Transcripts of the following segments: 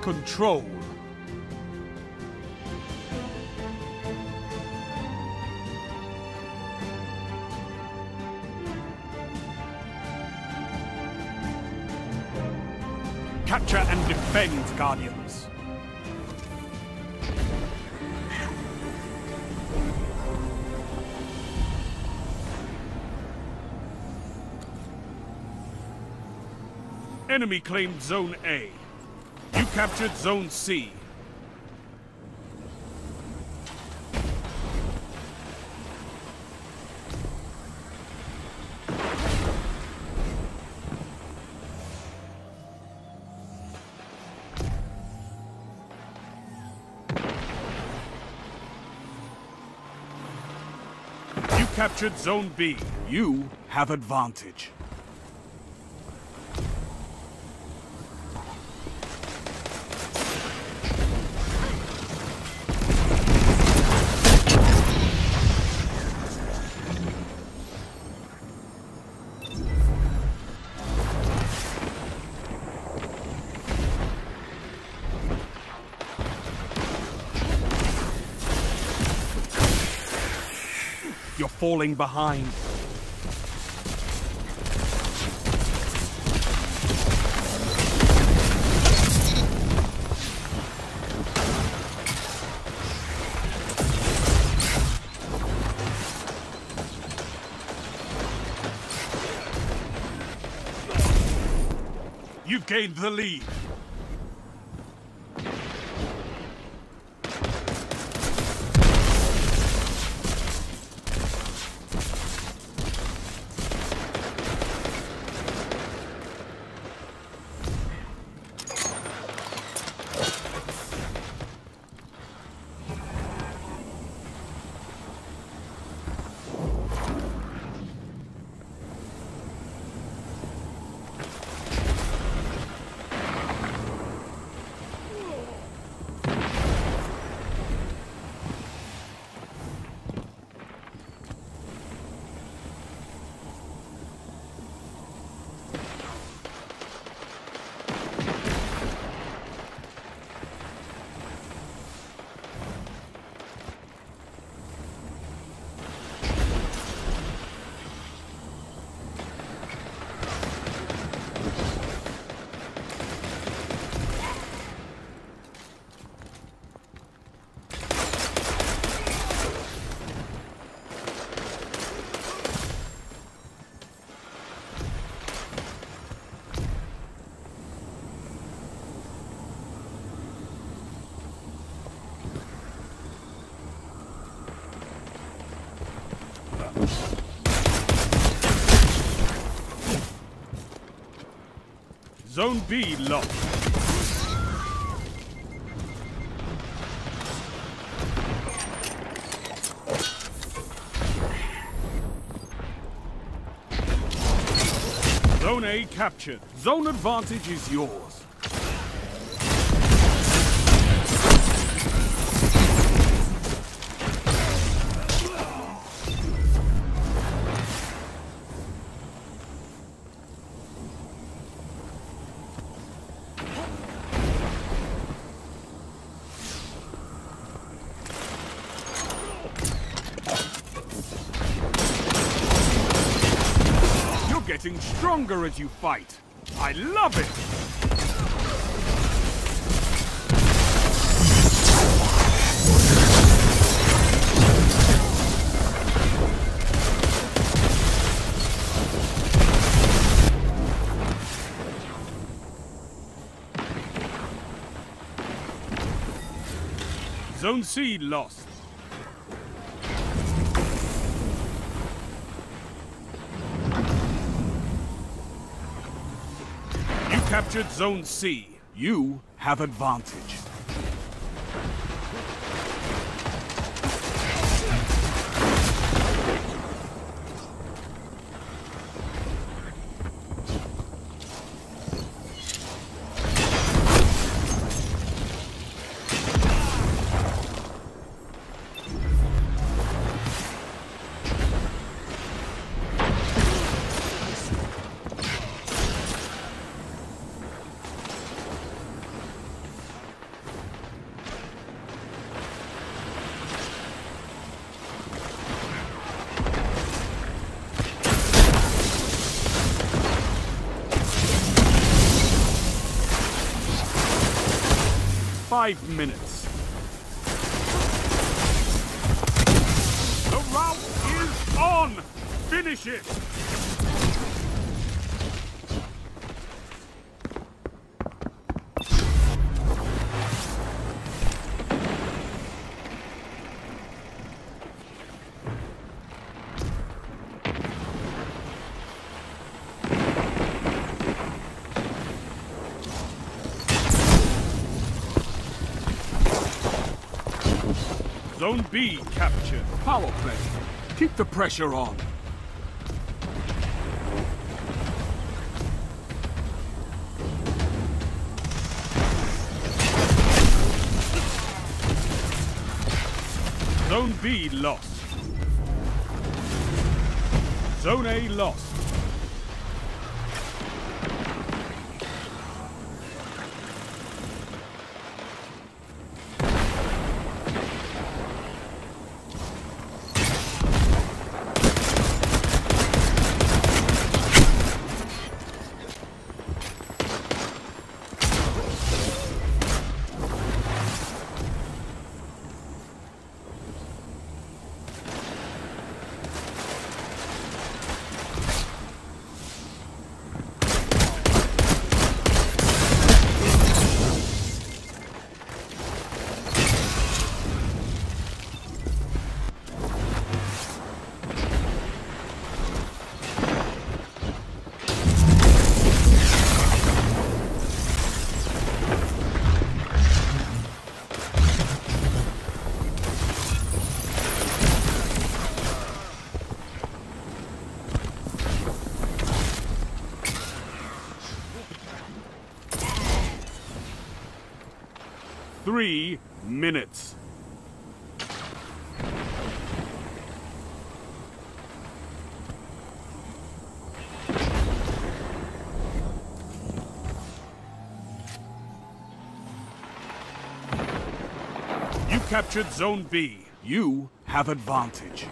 control. Capture and defend, Guardians. Enemy claimed Zone A. You captured Zone C. You captured Zone B. You have advantage. You're falling behind. You've gained the lead. Zone B lost. Zone A captured. Zone advantage is yours. Getting stronger as you fight. I love it! Zone C lost. Captured Zone C. You have advantage. 5 minutes. The rout is on! Finish it! Zone B captured. Power play. Keep the pressure on. Zone B lost. Zone A lost. Three minutes. You captured Zone B. You have advantage.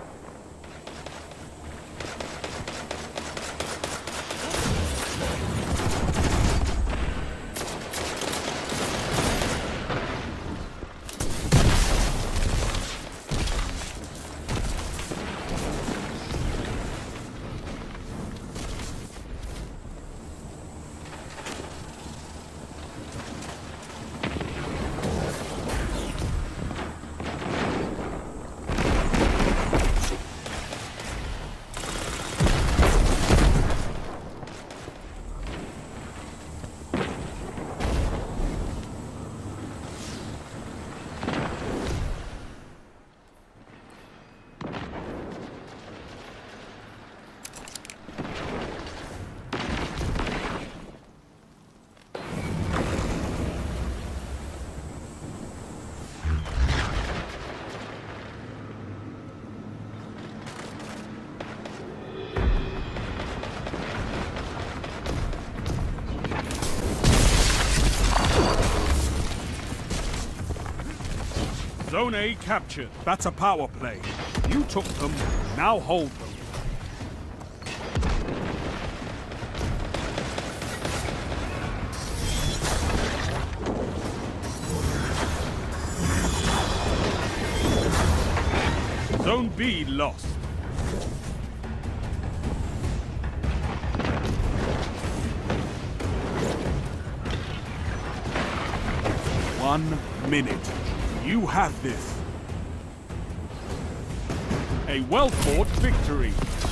Zone A captured. That's a power play. You took them, now hold them. Zone B lost. One minute. You have this. A well-fought victory.